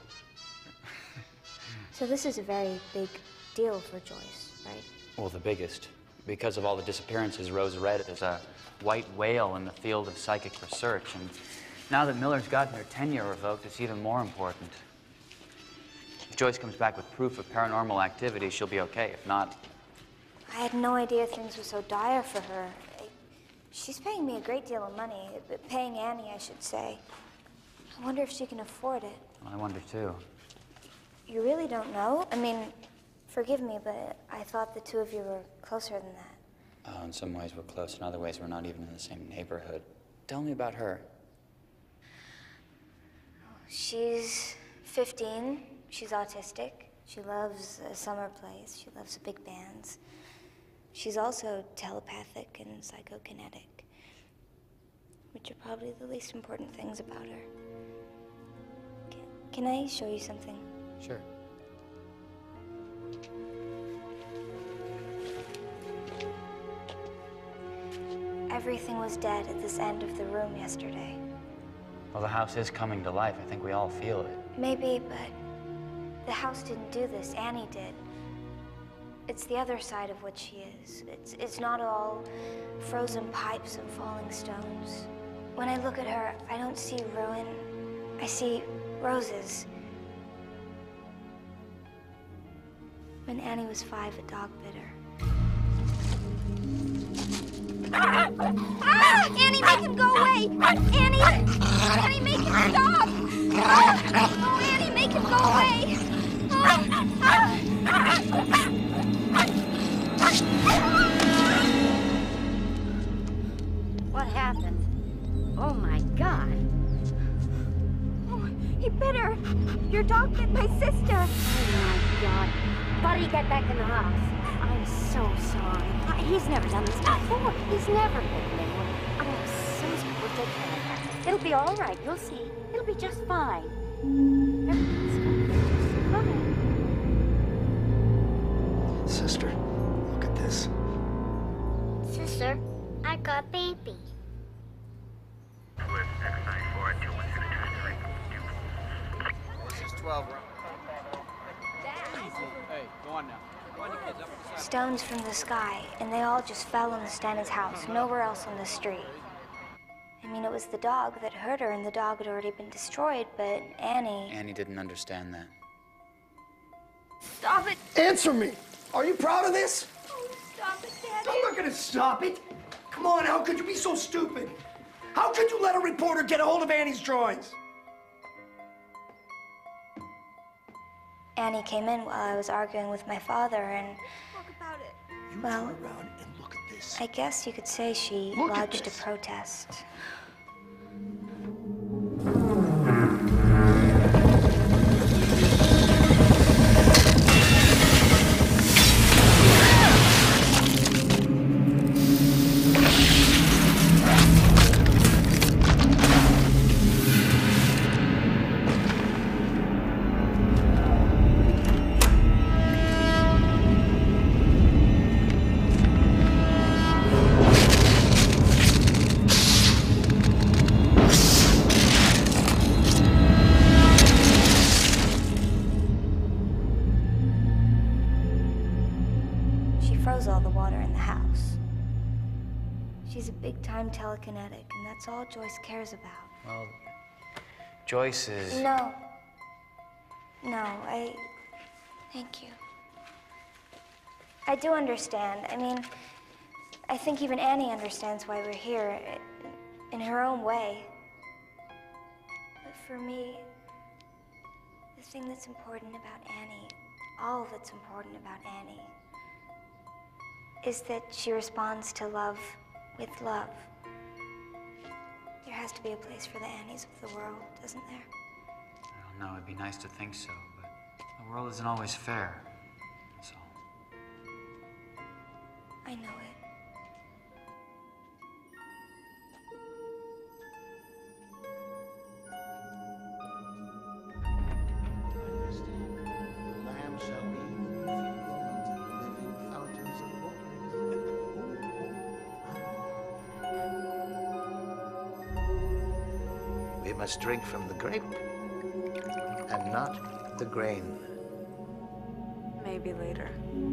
So this is a very big deal for Joyce, right? Well, the biggest. Because of all the disappearances, Rose Red is a white whale in the field of psychic research. And now that Miller's gotten her tenure revoked, it's even more important. If Joyce comes back with proof of paranormal activity, she'll be okay. If not... I had no idea things were so dire for her. She's paying me a great deal of money. Paying Annie, I should say. I wonder if she can afford it. I wonder, too. You really don't know? I mean, forgive me, but I thought the two of you were closer than that. Oh, in some ways we're close. In other ways, we're not even in the same neighborhood. Tell me about her. She's 15. She's autistic. She loves summer plays. She loves big bands. She's also telepathic and psychokinetic, which are probably the least important things about her. Can I show you something? Sure. Everything was dead at this end of the room yesterday. Well, the house is coming to life. I think we all feel it. Maybe, but the house didn't do this. Annie did. It's the other side of what she is. It's not all frozen pipes and falling stones. When I look at her, I don't see ruin. I see roses. When Annie was 5, a dog bit her. Annie, make him go away! Annie! Annie, make him stop! Oh, Annie, make him go away! What happened? Oh my God. Oh, he bit her. Your dog bit my sister. Oh my God. Buddy, get back in the house. I'm so sorry. He's never done this before. He's never bitten anyone. I'm so sorry. We'll take care of that. It'll be all right. You'll see. It'll be just fine. Everything's gonna be just fine. Sister, look at this. Sister, I got baby. This is 12 round. Hey, go on now. Go on, you kids. Up on the side. Stones from the sky, and they all just fell on the Stannis' house, nowhere else on the street. I mean, it was the dog that hurt her, and the dog had already been destroyed, but Annie... Annie didn't understand that. Stop it! Answer me! Are you proud of this? Oh, stop it, Daddy! I'm not gonna stop it! Come on, how could you be so stupid? How could you let a reporter get a hold of Annie's drawings? Annie came in while I was arguing with my father, and... Talk about it. You well, turn around and look at this. I guess you could say she Look at lodged a this. protest. All the water in the house. She's a big-time telekinetic, and that's all Joyce cares about. Well, Joyce is... No, thank you. I do understand. I mean, I think even Annie understands why we're here, in her own way. But for me, the thing that's important about Annie, all that's important about Annie, is that she responds to love with love. There has to be a place for the Annies of the world, doesn't there? I don't know. It'd be nice to think so, but the world isn't always fair. That's all. I know it. Lamb shall be living fountains of water. must drink from the grape and not the grain. Maybe later.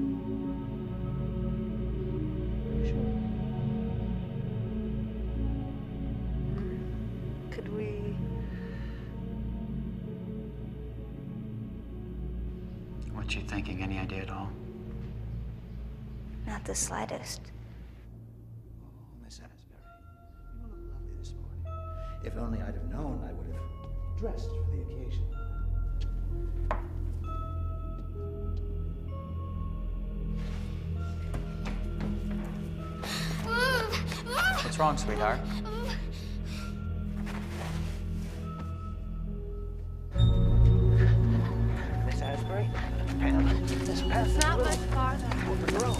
Could we... What you thinking? Any idea at all? Not the slightest. Miss Asbury, you look lovely this morning. If only I'd have known, I would have dressed for the occasion. What's wrong, sweetheart? Miss Asbury, Pam, this path is Not much farther. overgrown.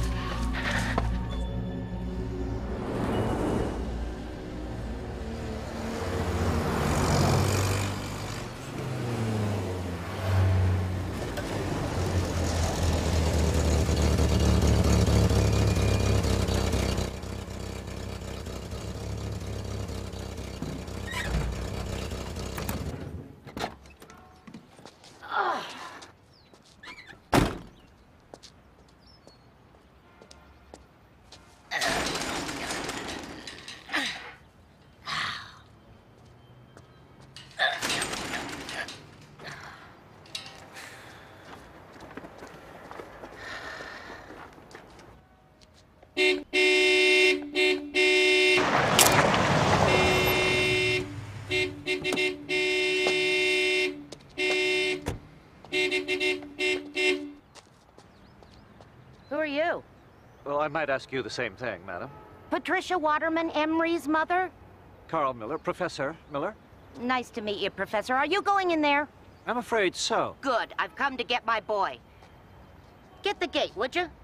Who are you? Well, I might ask you the same thing, madam. Patricia Waterman, Emery's mother? Carl Miller, Professor Miller? Nice to meet you, Professor. Are you going in there? I'm afraid so. Good. I've come to get my boy. Get the gate, would you?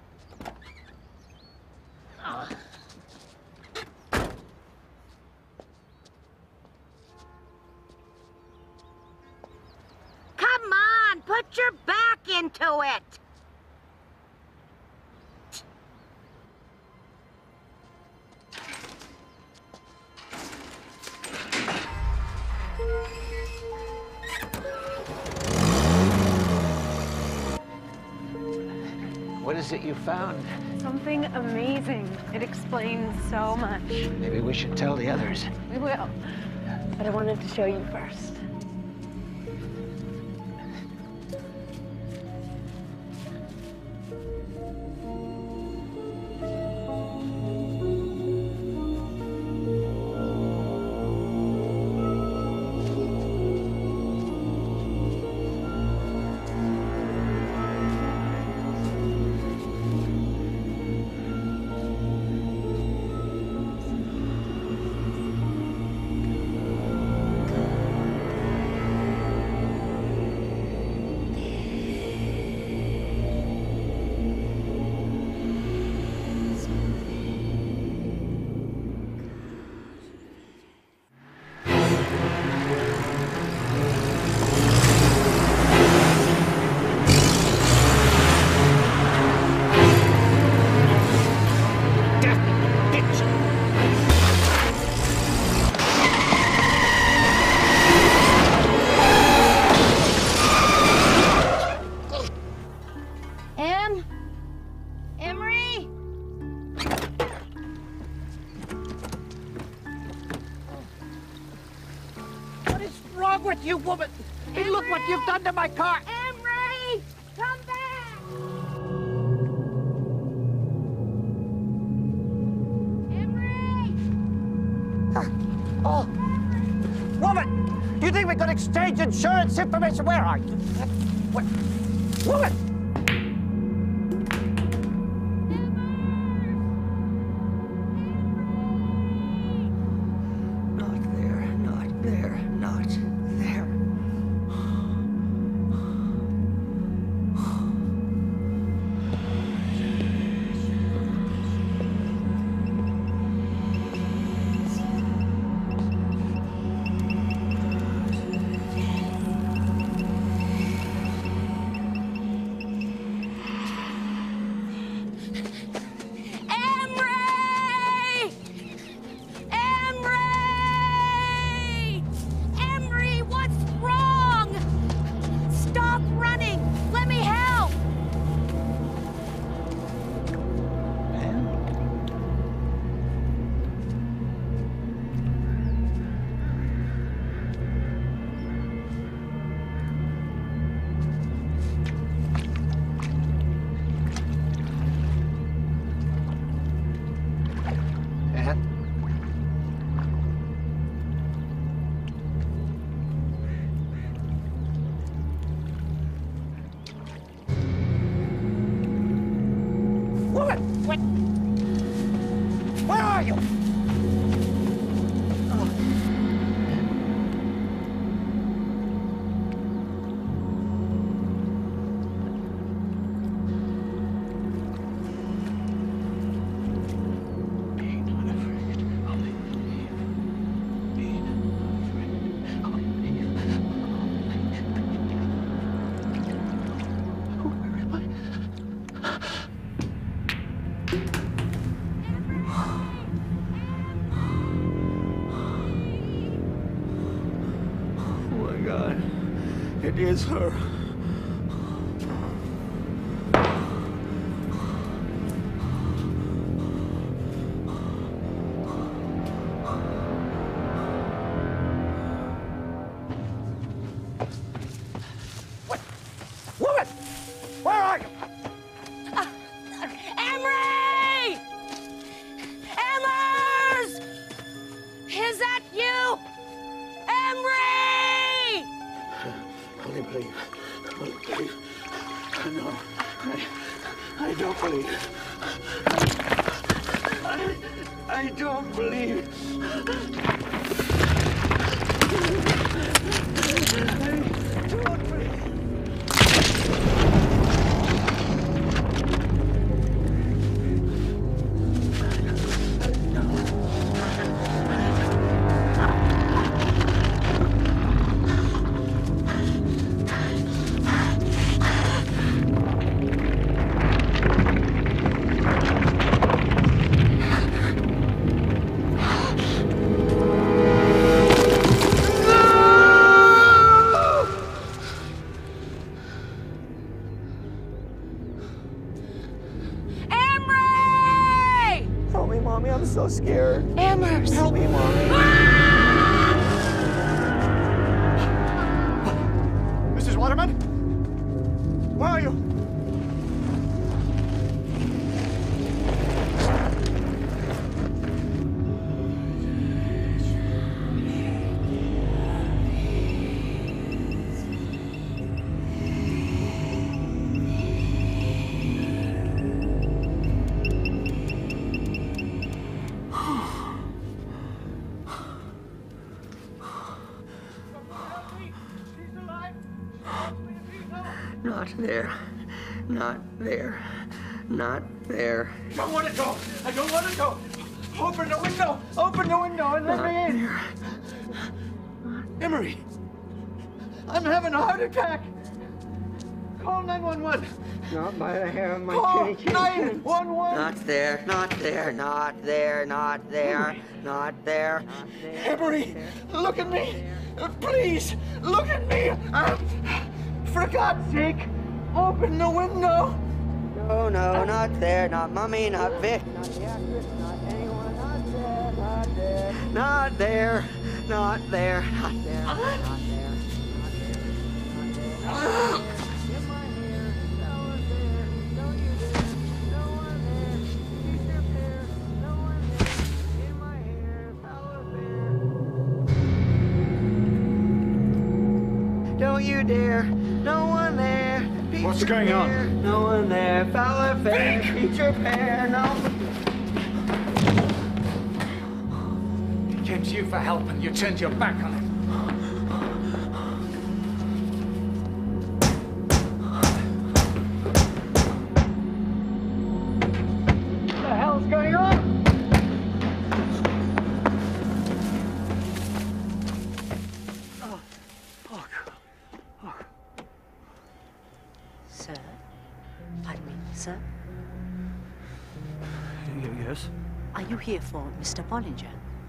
Come on, put your back into it. What is it you found? Something amazing. It explains so much. Maybe we should tell the others. We will. But I wanted to show you first. Emery? What is wrong with you, woman? Hey, look what you've done to my car. Emery! Come back! Oh! Woman! You think we could exchange insurance information? Where are you? Where? Woman! Not there, not there, not there. What? Where are you? It is her. What? Woman! Where are you? Emery! Emmers! Is that you? Emery! Only believe. Only believe. No, I don't believe. I don't believe. I don't believe. Mommy, I'm so scared. Emmers! Help me, Mommy. Mrs. Waterman? Where are you? Not there. Not there. Not there. I don't want to go. I don't want to go. Open the window. Open the window and let me in. Emery, I'm having a heart attack. Call 911. Not by the hair of my Call kitty. 911. Not there. Not there. Not there. Not there. Not there. Emery, look at me. Please, look at me. For God's sake, open the window. No, no, not there. Not Mummy. Not Vic. Not the actress. Not anyone. Not there. Not there. Not there. Not there. Not there. Not there. Not there. In my hair. No one there. Don't you dare. No one there. Keep your hair. No one there. In my hair. Foul affair. Don't you dare. No one there. What's going on? No one there. Foul affair. Feature pair. No. He came to you for help and you turned your back on him. What the hell's going on? Sir? Pardon me, sir? Yes? Are you here for Mr. Bollinger?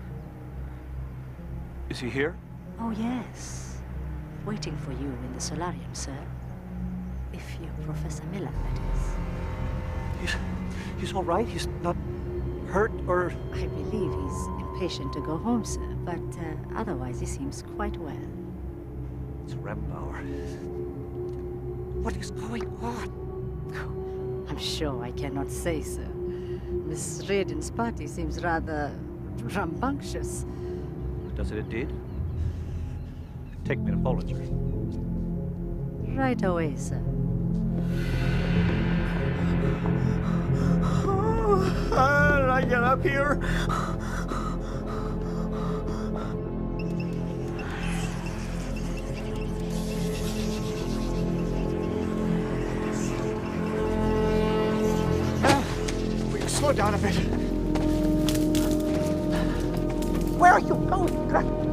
Is he here? Oh, yes. Waiting for you in the solarium, sir. If you're Professor Miller, that is. He's all right? He's not hurt or... I believe he's impatient to go home, sir, but otherwise he seems quite well. It's Rembauer. What is going on? I'm sure I cannot say, sir. Miss Reardon's party seems rather rambunctious. Does it indeed? Take me to Bollinger. Right away, sir. I get up here? Will you slow down a bit? Where are you going?